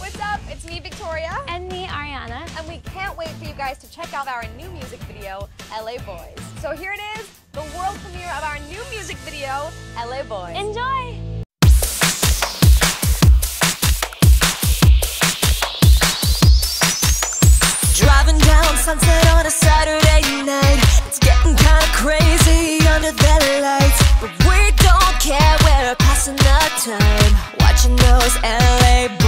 What's up? It's me, Victoria. And me, Ariana. And we can't wait for you guys to check out our new music video, LA Boyz. So here it is, the world premiere of our new music video, LA Boyz. Enjoy! Driving down Sunset on a Saturday night. It's getting kinda crazy under the lights, but we don't care, we're passing the time, watching those LA